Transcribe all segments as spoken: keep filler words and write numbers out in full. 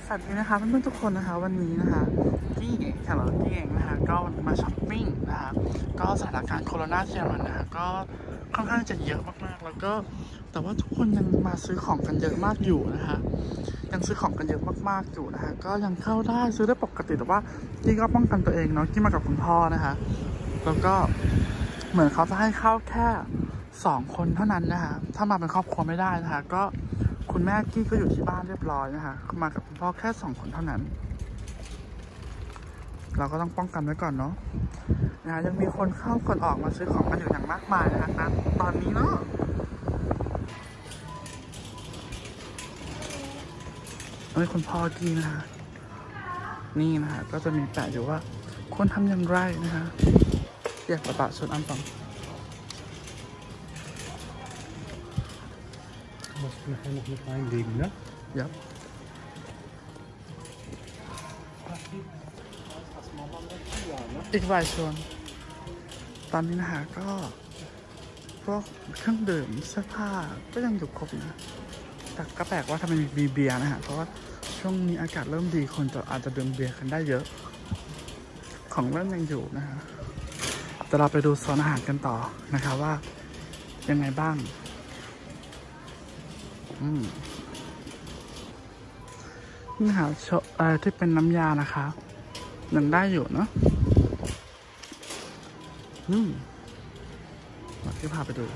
สวัสดีนะคะเพื่อนๆทุกคนนะคะวันนี้นะคะกี้เองค่ะเรากี้เองนะคะก็มาช้อปปิ้งนะคะก็สถานการณ์โควิดที่เยอรมันนะคะก็ค่อนข้างจะเยอะมากๆแล้วก็แต่ว่าทุกคนยังมาซื้อของกันเยอะมากอยู่นะคะยังซื้อของกันเยอะมากๆอยู่นะคะก็ยังเข้าได้ซื้อได้ปกติแต่ว่ากี้ก็ป้องกันตัวเองเนาะกี้มากับคุณพ่อนะคะแล้วก็เหมือนเขาจะให้เข้าแค่สองคนเท่านั้นนะคะถ้ามาเป็นครอบครัวไม่ได้นะคะก็คุณแม่กี้ก็อยู่ที่บ้านเรียบร้อยนะคะมากับคุณพ่อแค่สองคนเท่านั้นเราก็ต้องป้องกันไว้ก่อนเนาะนะคะยังมีคนเข้าคนออกมาซื้อของกันอยู่อย่างมากมายนะคะณตอนนี้เนาะอันนี้คุณพ่อกี้นะคะนี่นะคะก็จะมีแปะอยู่ว่าควรทำอย่างไรนะคะอยากประปะส่วนอันฟัง Musst du nachher noch mit reinlegen, ne? Ja. Ich weiß schon ตอนนี้นะคะก็พวกเครื่องดื่มเสื้อผ้าก็ยังอยู่ครบนะแต่ก็แปลกว่าทำไมมีเบียร์นะฮะเพราะว่าช่วงนี้อากาศเริ่มดีคนจะอาจจะดื่มเบียร์กันได้เยอะของเล่นยังอยู่นะฮะแต่เราไปดูโซนอาหารกันต่อนะคะว่ายังไงบ้างอืมนี่ค่ะโชเอ่อที่เป็นน้ำยานะคะยังได้อยู่เนาะอืมมาที่พาไปดู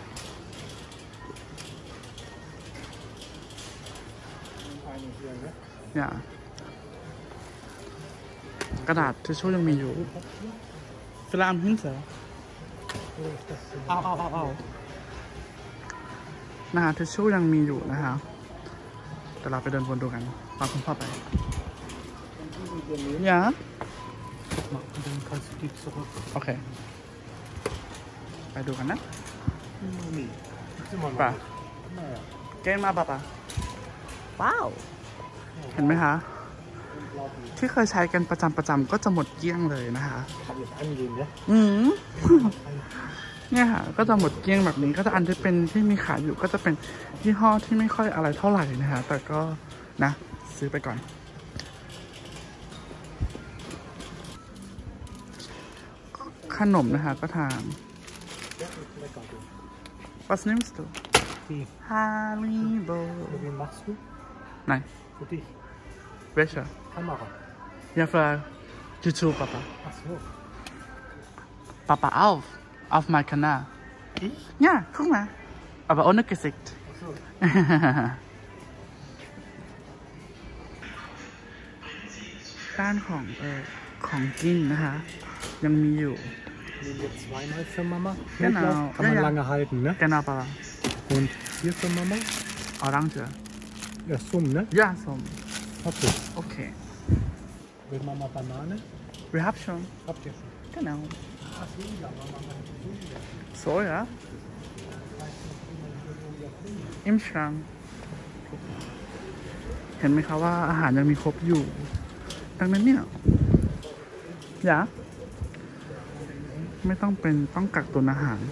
เนี่ยกระดาษทิชชู่ยังมีอยู่เวลาอัมหินเสอเอาเอาเอาเอานะคะทิชชู่ยังมีอยู่นะคะแต่เราไปเดินวนดูกันตามคุณพ่อไปอย่าโอเคไปดูกันนะป่ะเก่งมากป่ะป่ะว้าวเห็นไหมคะที่เคยใช้กันประจำประจำก็จะหมดเกลี้ยงเลยนะคะอืมเนี่ยค่ะก็จะหมดเกลี้ยงแบบนี้ก็จะอันที่เป็นที่มีขายอยู่ก็จะเป็นยี่ห้อที่ไม่ค่อยอะไรเท่าไหร่นะคะแต่ก็นะซื้อไปก่อนขนมนะคะก็ทาน Was nimmst du? Haribo. Wie machst du? Nein. Für dich. Welcher? Kamera. Ja, für YouTube, Papa. Ach so. Papa auf. Auf meinem Kanal. Ich? Ja, guck mal. Aber ohne Gesicht. Ach so. ด้านของเออของกินนะคะยังมีอยู่ Nehmen wir zweimal für Mama. Genau. Kann Ja, man ja. lange halten, ne? Genau, Papa. Und hier für Mama? Orange. Ja, Summ, ne? Ja, so. Okay. Okay. Will Mama Banane? Wir haben schon. Habt ihr schon? Genau. Ach so, ja, Mama hat So, ja. Im Schrank. เห็นไหมคะว่าอาหารยังมีครบอยู่ดังนั้นเนี่ยอย่าไม่ต้องเป็นต้องกักตุนอาหาร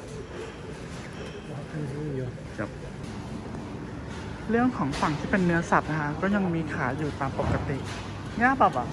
ครับเรื่องของฝั่งที่เป็นเนื้อสัตว์นะคะก็ยังมีขายอยู่ตามปกติง่าป่ะป่ะ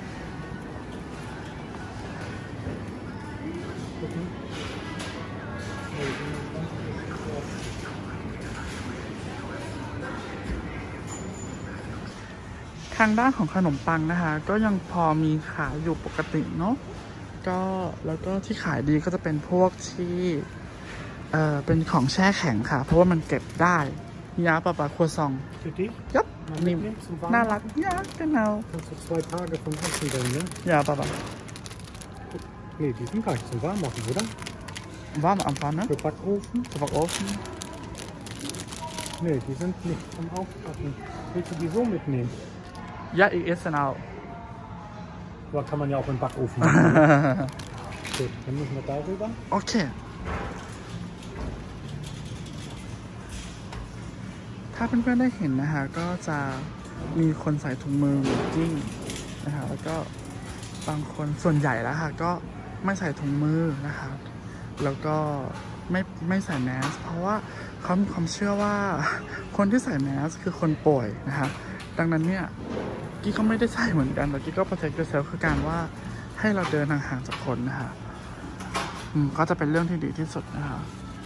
ทางด้านของขนมปังนะคะก็ยังพอมีขายอยู่ปกติเนาะก็แล้วก็ที่ขายดีก็จะเป็นพวกที่เอ่อเป็นของแช่แข็งค่ะเพราะว่ามันเก็บได้ยาปะปะครัวซองยับนิ่มน่ารักยากันเอา Kannst du zwei Tage vom Essen bringen, ne? ยาปะปะ Nee, die sind gar nicht zum Warmmachen, oder? Warm anfangen, ne? Für Backofen? Für Backofen? Nee, die sind nicht zum Aufpacken. Willst du die so mitnehmen? Ja, ich esse dann auch. Aber kann man ja auch im Backofen machen. Gut, dann müssen wir darüber. Okay. ถ้าเพื่อนๆได้เห็นนะคะก็จะมีคนใส่ถุงมือกิ้งนะคะแล้วก็บางคนส่วนใหญ่แล้วค่ะก็ไม่ใส่ถุงมือนะคะแล้วก็ไม่ไม่ใส่แมสเพราะว่าเขามีความเชื่อว่าคนที่ใส่แมสคือคนป่วยนะคะดังนั้นเนี่ยกี้ก็ไม่ได้ใส่เหมือนกันแต่กี้ก็ protect yourself คือการว่าให้เราเดินห่างๆจากคนนะคะอืมก็จะเป็นเรื่องที่ดีที่สุดนะคะ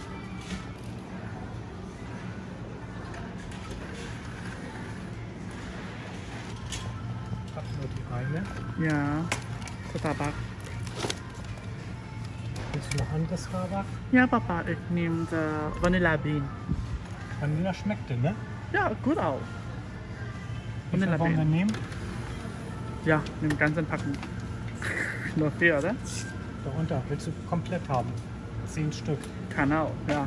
ja Starbucks Willst du noch anderes Starbucks? ja Papa ich nehme the Vanilla Bean Vanilla schmeckt denn, ne? ja gut auch Wie viel wollen wir nehmen? ja nimm ganzen Packen nur vier oder? Darunter, willst du komplett haben? Zehn Stück. Kann auch, ja.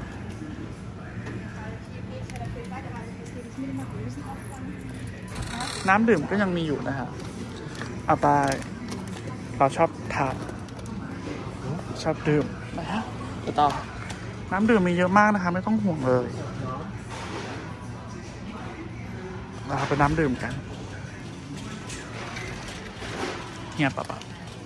น้ำดื่มก็ยังมีอยู่นะฮะเอาไปเราชอบทานชอบดื่มนะฮะต่อน้ำดื่มมีเยอะมากนะคะไม่ต้องห่วงเลยเราไปน้ำดื่มกันเฮียปะปะ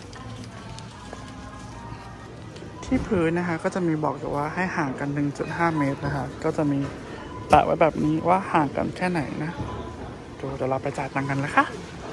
ที่พื้นนะคะก็จะมีบอกอยู่ว่าให้ห่างกัน หนึ่งจุดห้า เมตรนะคะก็จะมีแปะไว้แบบนี้ว่าห่างกันแค่ไหนนะดูเดี๋ยวเราไปจ่ายตังค์กันแล้วค่ะ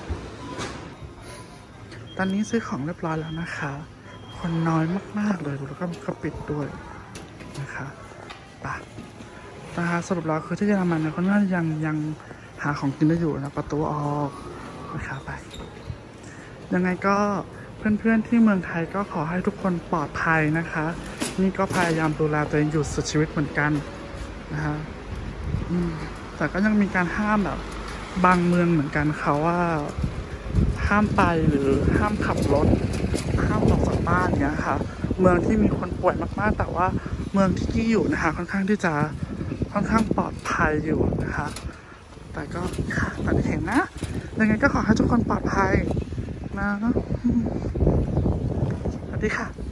ตอนนี้ซื้อของเรียบร้อยแล้วนะคะคนน้อยมากๆเลยดูแล้วก็เขาปิดด้วยนะคะปะนะคะสรุปแล้วคือที่เยอรมันเนี่ยคนน่าจะยังยังหาของกินได้อยู่นะประตูออกนะคะไปยังไงก็เพื่อนๆที่เมืองไทยก็ขอให้ทุกคนปลอดภัยนะคะนี่ก็พยายามดูแลตัวเองอยู่สุดชีวิตเหมือนกันนะคะแต่ก็ยังมีการห้ามแบบบางเมืองเหมือนกันค่ะว่าห้ามไปหรือห้ามขับรถห้ามออกจากบ้านเนี้ยค่ะเมืองที่มีคนป่วยมากๆแต่ว่าเมืองที่กี้อยู่นะคะค่อนข้างที่จะค่อนข้างปลอดภัยอยู่นะคะแต่ก็ค่ะตอนที่เห็นนะยังไงก็ขอให้ทุกคนปลอดภัยนะสวัสดีค่ะ